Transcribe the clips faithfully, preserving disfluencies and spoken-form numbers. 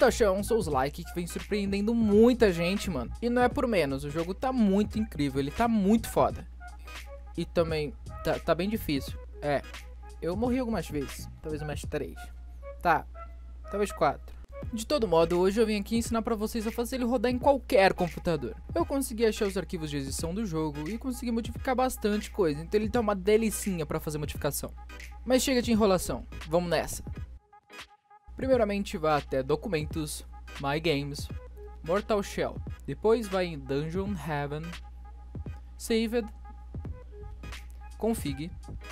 Mortal Shell é um Souls-like que vem surpreendendo muita gente, mano. E não é por menos, o jogo tá muito incrível, ele tá muito foda. E também, tá, tá bem difícil. É, eu morri algumas vezes, talvez umas três. Tá, talvez quatro. De todo modo, hoje eu vim aqui ensinar pra vocês a fazer ele rodar em qualquer computador. Eu consegui achar os arquivos de edição do jogo e consegui modificar bastante coisa, então ele tá uma delicinha pra fazer modificação. Mas chega de enrolação, vamos nessa. Primeiramente vá até Documentos, My Games, Mortal Shell, depois vai em Dungeon Heaven, Saved, Config,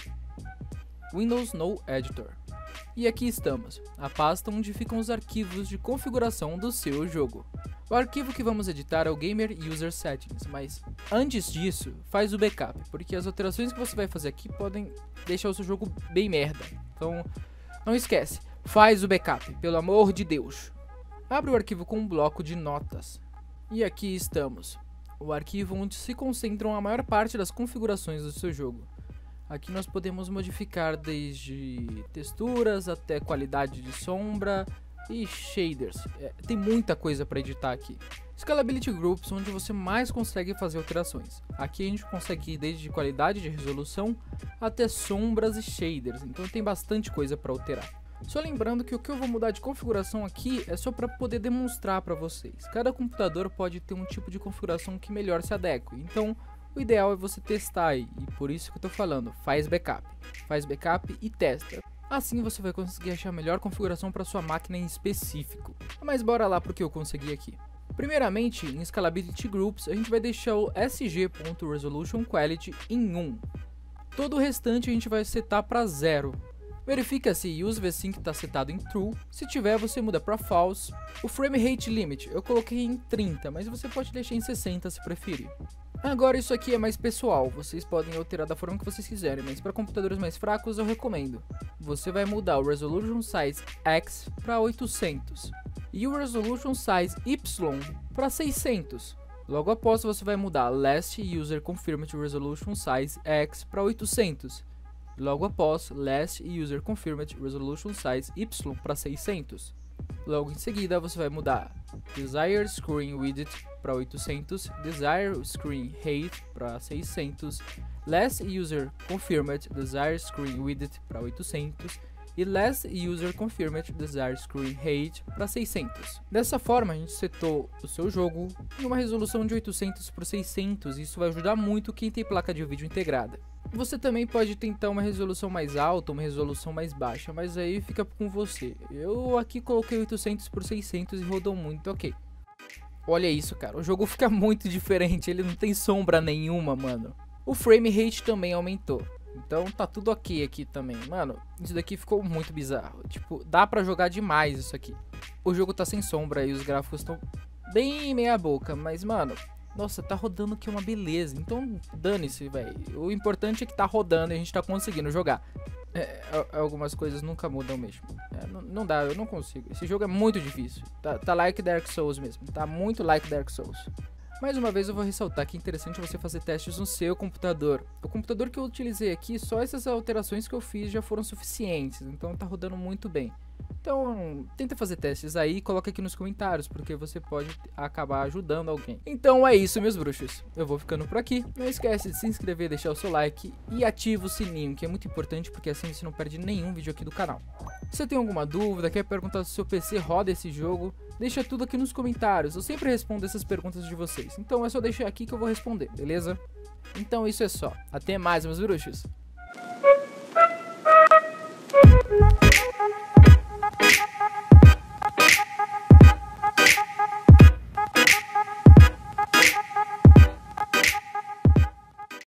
Windows No Editor. E aqui estamos, a pasta onde ficam os arquivos de configuração do seu jogo. O arquivo que vamos editar é o Gamer User Settings, mas antes disso, faz o backup, porque as alterações que você vai fazer aqui podem deixar o seu jogo bem merda. Então, não esquece, faz o backup, pelo amor de Deus. Abre o arquivo com um bloco de notas. E aqui estamos, o arquivo onde se concentram a maior parte das configurações do seu jogo. Aqui nós podemos modificar desde texturas até qualidade de sombra e shaders. É, tem muita coisa para editar aqui. Scalability Groups, onde você mais consegue fazer alterações. Aqui a gente consegue ir desde qualidade de resolução até sombras e shaders, então tem bastante coisa para alterar. Só lembrando que o que eu vou mudar de configuração aqui é só para poder demonstrar para vocês. Cada computador pode ter um tipo de configuração que melhor se adeque, então o ideal é você testar aí, e por isso que eu tô falando, faz backup. Faz backup e testa. Assim você vai conseguir achar a melhor configuração para sua máquina em específico. Mas bora lá pro que eu consegui aqui. Primeiramente, em Scalability Groups, a gente vai deixar o S G.Resolution Quality em um. Todo o restante a gente vai setar para zero. Verifica se Use VSync está setado em True, se tiver você muda para False. O Frame Rate Limit eu coloquei em trinta, mas você pode deixar em sessenta se preferir. Agora isso aqui é mais pessoal, vocês podem alterar da forma que vocês quiserem, mas para computadores mais fracos eu recomendo. Você vai mudar o Resolution Size X para oitocentos e o Resolution Size Y para seiscentos. Logo após você vai mudar Last User Confirmed Resolution Size X para oitocentos. Logo após Last User Confirmed Resolution Size Y para seiscentos. Logo em seguida você vai mudar Desired Screen Width para oitocentos, Desired Screen Height para seiscentos, Last User Confirmed Desired Screen Width para oitocentos e Last User Confirmed Desired Screen Height para seiscentos. Dessa forma a gente setou o seu jogo em uma resolução de oitocentos por seiscentos e isso vai ajudar muito quem tem placa de vídeo integrada. Você também pode tentar uma resolução mais alta, uma resolução mais baixa, mas aí fica com você. Eu aqui coloquei oitocentos por seiscentos e rodou muito ok. Olha isso, cara, o jogo fica muito diferente, ele não tem sombra nenhuma, mano. O frame rate também aumentou, então tá tudo ok aqui também. Mano, isso daqui ficou muito bizarro, tipo, dá pra jogar demais isso aqui. O jogo tá sem sombra e os gráficos estão bem meia boca, mas mano... Nossa, tá rodando que é uma beleza, então dane-se, velho. O importante é que tá rodando e a gente tá conseguindo jogar. É, algumas coisas nunca mudam mesmo. É, não, não dá, eu não consigo. Esse jogo é muito difícil. Tá, tá like Dark Souls mesmo, tá muito like Dark Souls. Mais uma vez eu vou ressaltar que é interessante você fazer testes no seu computador. O computador que eu utilizei aqui, só essas alterações que eu fiz já foram suficientes, então tá rodando muito bem. Então, tenta fazer testes aí e coloca aqui nos comentários, porque você pode acabar ajudando alguém. Então é isso, meus bruxos. Eu vou ficando por aqui. Não esquece de se inscrever, deixar o seu like e ativa o sininho, que é muito importante, porque assim você não perde nenhum vídeo aqui do canal. Se você tem alguma dúvida, quer perguntar se o seu P C roda esse jogo, deixa tudo aqui nos comentários. Eu sempre respondo essas perguntas de vocês. Então é só deixar aqui que eu vou responder, beleza? Então isso é só. Até mais, meus bruxos.